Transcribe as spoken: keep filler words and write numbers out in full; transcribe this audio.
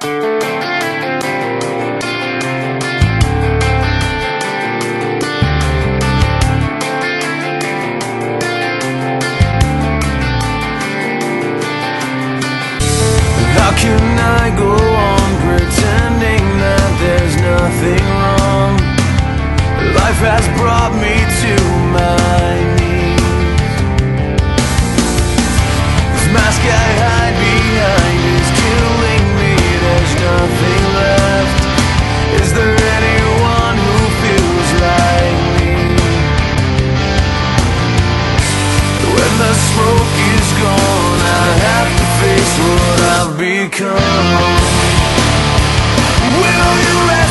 How can I go on pretending that there's nothing wrong? Life has brought me to my knees. This mask I hide behind is killing me. There's nothing left. Is there anyone who feels like me? When the smoke is gone, I have to face what I've become. Will you